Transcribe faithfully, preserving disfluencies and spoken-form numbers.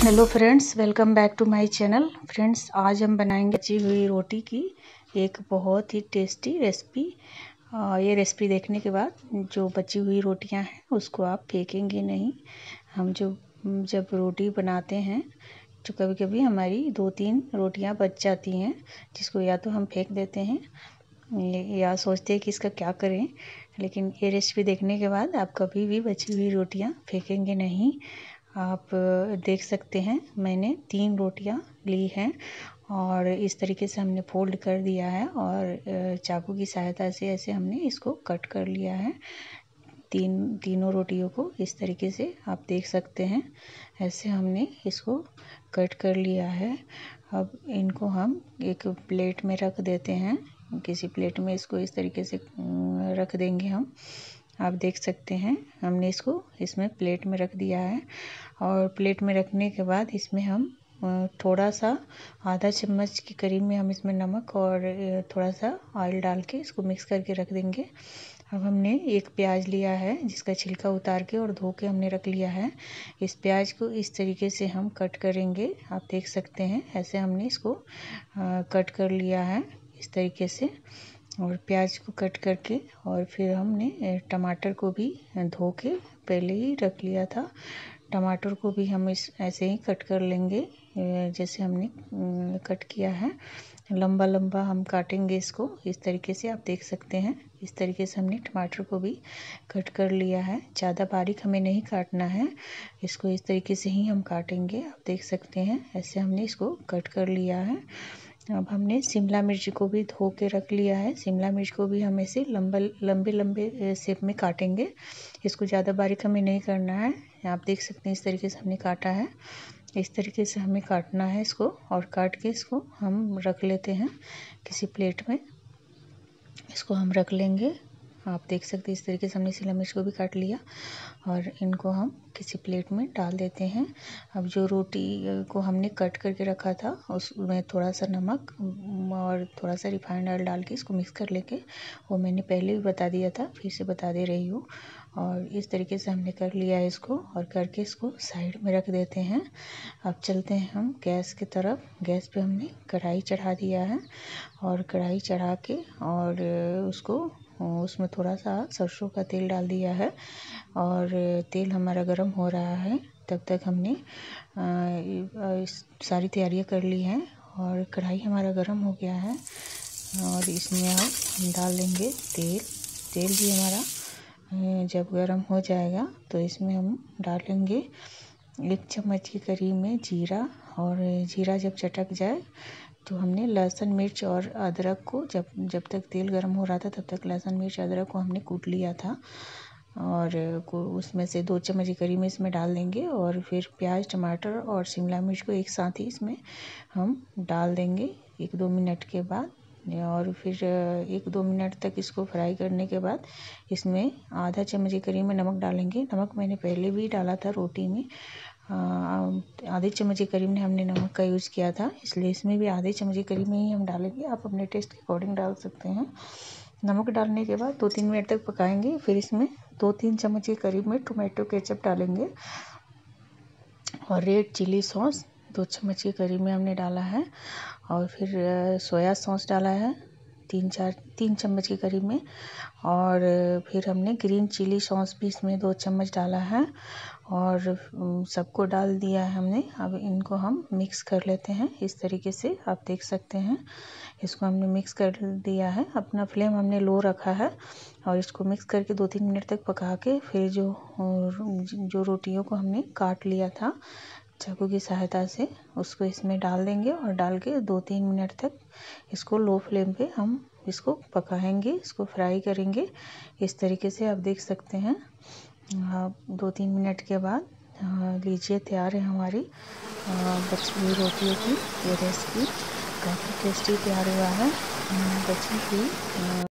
Hello friends, welcome back to my channel. Friends, आज हम बनाएंगे बची हुई रोटी की एक बहुत ही टेस्टी रेसिपी। ये रेसिपी देखने के बाद जो बची हुई रोटियां हैं उसको आप फेंकेंगे नहीं। हम जो जब रोटी बनाते हैं तो कभी कभी हमारी दो तीन रोटियां बच जाती हैं, जिसको या तो हम फेंक देते हैं या सोचते हैं कि इसका क्या करें। लेकिन ये रेसिपी देखने के बाद आप कभी भी बची हुई रोटियां फेंकेंगे नहीं। आप देख सकते हैं मैंने तीन रोटियां ली हैं और इस तरीके से हमने फोल्ड कर दिया है और चाकू की सहायता से ऐसे हमने इसको कट कर लिया है। तीन तीनों रोटियों को इस तरीके से आप देख सकते हैं, ऐसे हमने इसको कट कर लिया है। अब इनको हम एक प्लेट में रख देते हैं। किसी प्लेट में इसको इस तरीके से रख देंगे हम। आप देख सकते हैं हमने इसको इसमें प्लेट में रख दिया है और प्लेट में रखने के बाद इसमें हम थोड़ा सा आधा चम्मच के करीब में हम इसमें नमक और थोड़ा सा ऑयल डाल के इसको मिक्स करके रख देंगे। अब हमने एक प्याज लिया है जिसका छिलका उतार के और धो के हमने रख लिया है। इस प्याज को इस तरीके से हम कट करेंगे। आप देख सकते हैं ऐसे हमने इसको कट कर लिया है इस तरीके से। और प्याज को कट करके और फिर हमने टमाटर को भी धो के पहले ही रख लिया था। टमाटर को भी हम इस ऐसे ही कट कर लेंगे जैसे हमने कट किया है। लंबा लंबा हम काटेंगे इसको इस तरीके से। आप देख सकते हैं इस तरीके से हमने टमाटर को भी कट कर लिया है। ज़्यादा बारीक हमें नहीं काटना है, इसको इस तरीके से ही हम काटेंगे। आप देख सकते हैं ऐसे हमने इसको कट कर लिया है। अब हमने शिमला मिर्च को भी धो के रख लिया है। शिमला मिर्च को भी हम ऐसे लंबे लंबे लंबे शेप में काटेंगे। इसको ज़्यादा बारीक हमें नहीं करना है। आप देख सकते हैं इस तरीके से हमने काटा है। इस तरीके से हमें काटना है इसको और काट के इसको हम रख लेते हैं किसी प्लेट में। इसको हम रख लेंगे। आप देख सकते हैं इस तरीके से हमने शिमला मिर्च को भी काट लिया और इनको हम किसी प्लेट में डाल देते हैं। अब जो रोटी को हमने कट करके रखा था उसमें थोड़ा सा नमक और थोड़ा सा रिफाइंड ऑयल डाल के इसको मिक्स कर लेंगे। वो मैंने पहले भी बता दिया था, फिर से बता दे रही हूँ। और इस तरीके से हमने कर लिया है इसको और करके इसको साइड में रख देते हैं। अब चलते हैं हम गैस की तरफ। गैस पे हमने कढ़ाई चढ़ा दिया है और कढ़ाई चढ़ा के और उसको उसमें थोड़ा सा सरसों का तेल डाल दिया है और तेल हमारा गर्म हो रहा है। तब तक हमने सारी तैयारियां कर ली हैं और कढ़ाई हमारा गर्म हो गया है और इसमें हम डाल देंगे तेल। तेल भी हमारा जब गर्म हो जाएगा तो इसमें हम डालेंगे एक चम्मच के करीब में जीरा। और जीरा जब चटक जाए तो हमने लहसुन मिर्च और अदरक को जब जब तक तेल गर्म हो रहा था तब तक लहसुन मिर्च अदरक को हमने कूट लिया था और को उसमें से दो चम्मच के करीब में इसमें डाल देंगे। और फिर प्याज टमाटर और शिमला मिर्च को एक साथ ही इसमें हम डाल देंगे एक दो मिनट के बाद। और फिर एक दो मिनट तक इसको फ्राई करने के बाद इसमें आधा चम्मच के करीब में नमक डालेंगे। नमक मैंने पहले भी डाला था रोटी में, आधे चम्मच के करीब में हमने नमक का यूज़ किया था, इसलिए इसमें भी आधे चम्मच के करीब में ही हम डालेंगे। आप अपने टेस्ट के अकॉर्डिंग डाल सकते हैं। नमक डालने के बाद दो तीन मिनट तक पकाएंगे। फिर इसमें दो तीन चम्मच के करीब में टोमेटो केचप डालेंगे और रेड चिली सॉस दो चम्मच के करीब में हमने डाला है। और फिर सोया सॉस डाला है तीन चार तीन चम्मच के करीब में। और फिर हमने ग्रीन चिली सॉस भी इसमें दो चम्मच डाला है और सबको डाल दिया है हमने। अब इनको हम मिक्स कर लेते हैं इस तरीके से। आप देख सकते हैं इसको हमने मिक्स कर दिया है। अपना फ्लेम हमने लो रखा है और इसको मिक्स करके दो तीन मिनट तक पका के फिर जो जो रोटियों को हमने काट लिया था चाकू की सहायता से उसको इसमें डाल देंगे और डाल के दो तीन मिनट तक इसको लो फ्लेम पे हम इसको पकाएंगे, इसको फ्राई करेंगे इस तरीके से। आप देख सकते हैं दो तीन मिनट के बाद लीजिए तैयार है हमारी बची हुई रोटियों की ये रेसिपी। काफ़ी टेस्टी तैयार हुआ है बची हुई